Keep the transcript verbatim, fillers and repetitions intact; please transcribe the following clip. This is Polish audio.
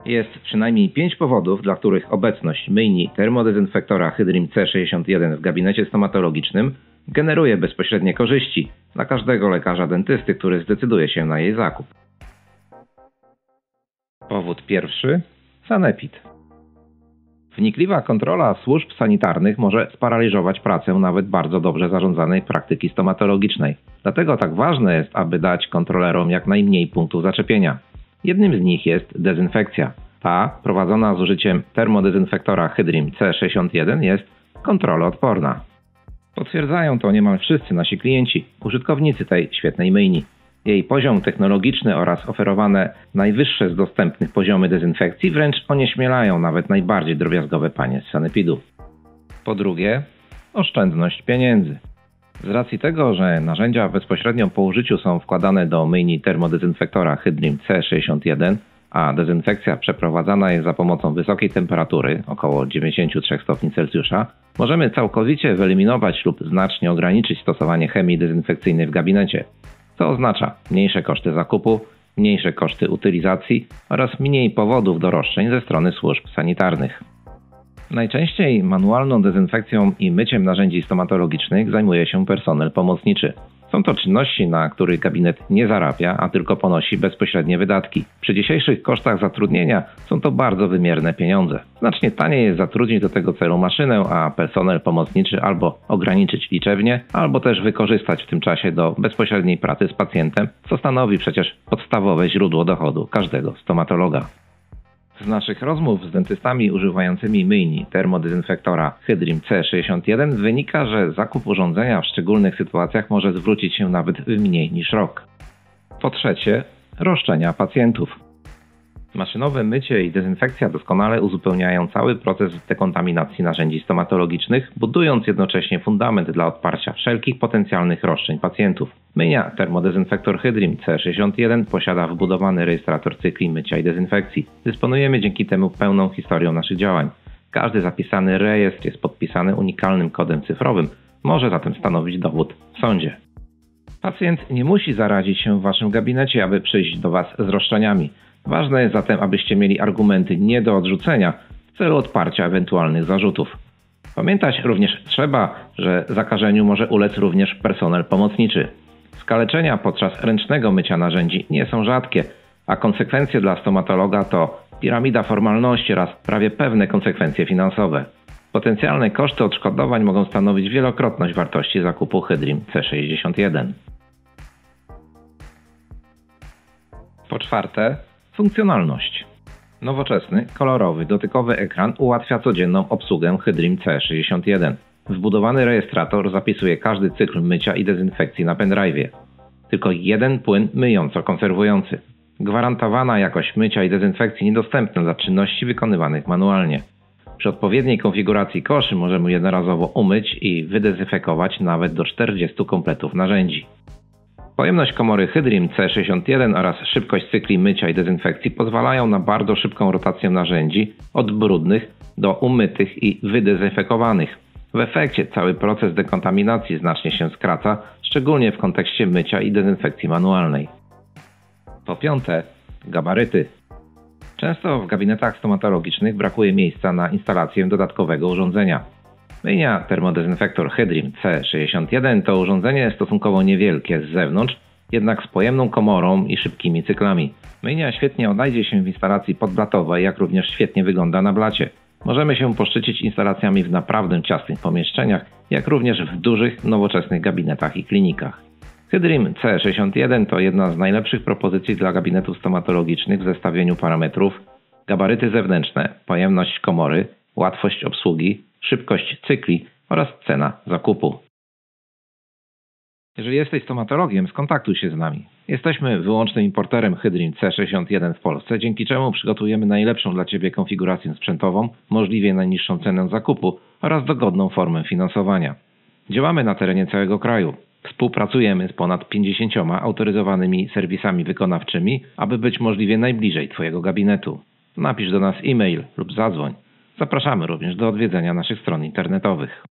Jest przynajmniej pięć powodów, dla których obecność myjni termodezynfektora Hydrim C sześćdziesiąt jeden w gabinecie stomatologicznym generuje bezpośrednie korzyści dla każdego lekarza dentysty, który zdecyduje się na jej zakup. Powód pierwszy. Sanepid. Wnikliwa kontrola służb sanitarnych może sparaliżować pracę nawet bardzo dobrze zarządzanej praktyki stomatologicznej. Dlatego tak ważne jest, aby dać kontrolerom jak najmniej punktów zaczepienia. Jednym z nich jest dezynfekcja. Ta, prowadzona z użyciem termodezynfektora Hydrim C sześćdziesiąt jeden, jest kontroloodporna. Potwierdzają to niemal wszyscy nasi klienci, użytkownicy tej świetnej myjni. Jej poziom technologiczny oraz oferowane najwyższe z dostępnych poziomy dezynfekcji wręcz onieśmielają nawet najbardziej drobiazgowe panie z sanepidu. Po drugie, oszczędność pieniędzy. Z racji tego, że narzędzia bezpośrednio po użyciu są wkładane do myjni termodezynfektora Hydrim C sześćdziesiąt jeden, a dezynfekcja przeprowadzana jest za pomocą wysokiej temperatury, około dziewięćdziesiąt trzy stopni Celsjusza, możemy całkowicie wyeliminować lub znacznie ograniczyć stosowanie chemii dezynfekcyjnej w gabinecie. To oznacza mniejsze koszty zakupu, mniejsze koszty utylizacji oraz mniej powodów do roszczeń ze strony służb sanitarnych. Najczęściej manualną dezynfekcją i myciem narzędzi stomatologicznych zajmuje się personel pomocniczy. Są to czynności, na których gabinet nie zarabia, a tylko ponosi bezpośrednie wydatki. Przy dzisiejszych kosztach zatrudnienia są to bardzo wymierne pieniądze. Znacznie taniej jest zatrudnić do tego celu maszynę, a personel pomocniczy albo ograniczyć liczebnie, albo też wykorzystać w tym czasie do bezpośredniej pracy z pacjentem, co stanowi przecież podstawowe źródło dochodu każdego stomatologa. Z naszych rozmów z dentystami używającymi myjni termodezynfektora Hydrim C sześćdziesiąt jeden wynika, że zakup urządzenia w szczególnych sytuacjach może zwrócić się nawet w mniej niż rok. Po trzecie, roszczenia pacjentów. Maszynowe mycie i dezynfekcja doskonale uzupełniają cały proces dekontaminacji narzędzi stomatologicznych, budując jednocześnie fundament dla odparcia wszelkich potencjalnych roszczeń pacjentów. Myjnia termodezynfektor Hydrim C sześćdziesiąt jeden posiada wbudowany rejestrator cykli mycia i dezynfekcji. Dysponujemy dzięki temu pełną historią naszych działań. Każdy zapisany rejestr jest podpisany unikalnym kodem cyfrowym, może zatem stanowić dowód w sądzie. Pacjent nie musi zarazić się w waszym gabinecie, aby przyjść do was z roszczeniami. Ważne jest zatem, abyście mieli argumenty nie do odrzucenia w celu odparcia ewentualnych zarzutów. Pamiętać również trzeba, że zakażeniu może ulec również personel pomocniczy. Skaleczenia podczas ręcznego mycia narzędzi nie są rzadkie, a konsekwencje dla stomatologa to piramida formalności oraz prawie pewne konsekwencje finansowe. Potencjalne koszty odszkodowań mogą stanowić wielokrotność wartości zakupu Hydrim C sześćdziesiąt jeden. Po czwarte, funkcjonalność. Nowoczesny, kolorowy, dotykowy ekran ułatwia codzienną obsługę Hydrim C sześćdziesiąt jeden. Wbudowany rejestrator zapisuje każdy cykl mycia i dezynfekcji na pendrive'ie. Tylko jeden płyn myjąco-konserwujący. Gwarantowana jakość mycia i dezynfekcji niedostępna dla czynności wykonywanych manualnie. Przy odpowiedniej konfiguracji koszy możemy jednorazowo umyć i wydezynfekować nawet do czterdziestu kompletów narzędzi. Pojemność komory Hydrim C sześćdziesiąt jeden oraz szybkość cykli mycia i dezynfekcji pozwalają na bardzo szybką rotację narzędzi od brudnych do umytych i wydezynfekowanych. W efekcie cały proces dekontaminacji znacznie się skraca, szczególnie w kontekście mycia i dezynfekcji manualnej. Po piąte, gabaryty. Często w gabinetach stomatologicznych brakuje miejsca na instalację dodatkowego urządzenia. Myjnia termodezynfektor Hydrim C sześćdziesiąt jeden to urządzenie stosunkowo niewielkie z zewnątrz, jednak z pojemną komorą i szybkimi cyklami. Myjnia świetnie odnajdzie się w instalacji podblatowej, jak również świetnie wygląda na blacie. Możemy się poszczycić instalacjami w naprawdę ciasnych pomieszczeniach, jak również w dużych, nowoczesnych gabinetach i klinikach. Hydrim C sześćdziesiąt jeden to jedna z najlepszych propozycji dla gabinetów stomatologicznych w zestawieniu parametrów: gabaryty zewnętrzne, pojemność komory, łatwość obsługi, szybkość cykli oraz cena zakupu. Jeżeli jesteś stomatologiem, skontaktuj się z nami. Jesteśmy wyłącznym importerem Hydrim C sześćdziesiąt jeden w Polsce, dzięki czemu przygotujemy najlepszą dla Ciebie konfigurację sprzętową, możliwie najniższą cenę zakupu oraz dogodną formę finansowania. Działamy na terenie całego kraju. Współpracujemy z ponad pięćdziesięcioma autoryzowanymi serwisami wykonawczymi, aby być możliwie najbliżej Twojego gabinetu. Napisz do nas e-mail lub zadzwoń. Zapraszamy również do odwiedzenia naszych stron internetowych.